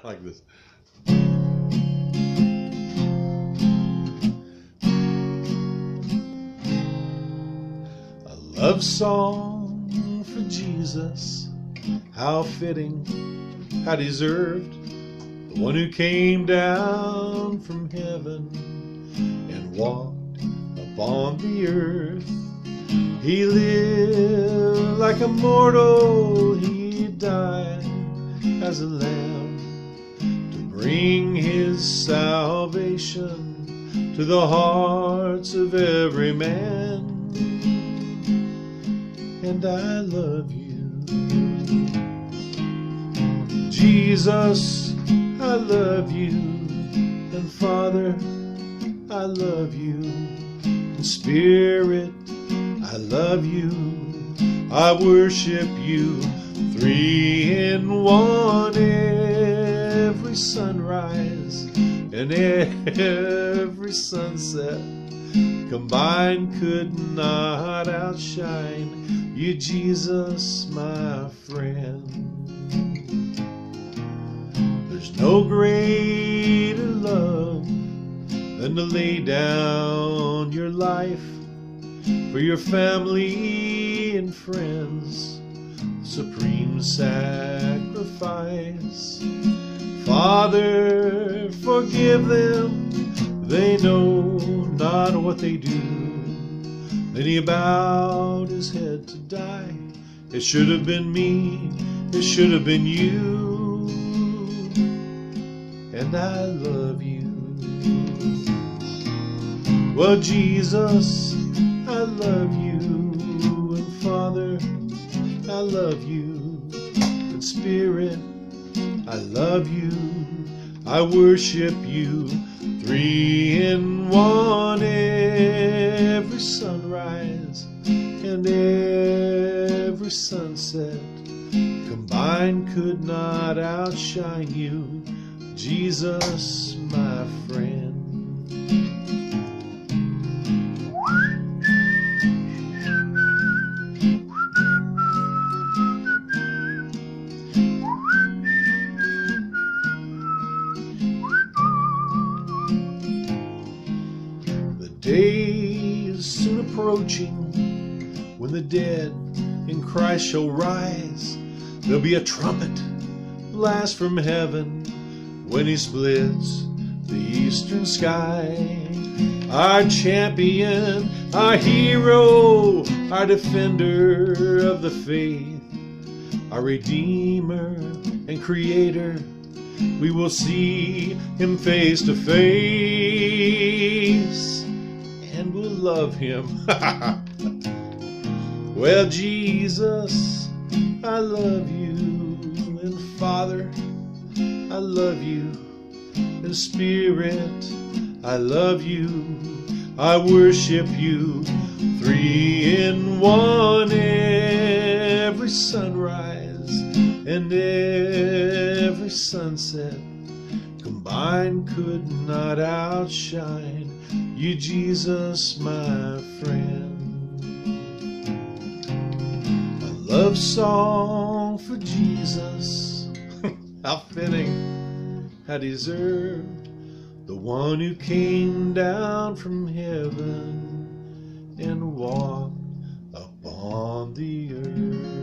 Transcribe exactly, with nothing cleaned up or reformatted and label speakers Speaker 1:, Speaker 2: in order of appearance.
Speaker 1: like this. A love song for Jesus, how fitting, how deserved, the one who came down from heaven and walked upon the earth. He lived like a mortal, he died as a lamb to bring his salvation to the hearts of every man. And I love you, Jesus, I love you, and Father, I love you, and Spirit, I love you, I worship you, three in one. Every sunrise and every sunset combined could not outshine you, Jesus, my friend. There's no greater love than to lay down your life for your family and friends, supreme sacrifice. Father, forgive them, they know not what they do. Then he bowed his head to die. It should have been me, it should have been you, and I love you. Well, Jesus, I love you, and Father, I love you, and Spirit, I love you, I worship you, three in one. Every sunrise and every sunset combined could not outshine you, Jesus, my friend. The day is soon approaching when the dead in Christ shall rise. There'll be a trumpet blast from heaven when he splits the eastern sky. Our champion, our hero, our defender of the faith, our redeemer and creator, we will see him face to face, and we'll love him. Well, Jesus, I love you, and Father, I love you, and Spirit, I love you, I worship you, three in one. Every sunrise and every sunset combined could not outshine you, Jesus, my friend. A love song for Jesus, how fitting, how deserved, the one who came down from heaven and walked upon the earth.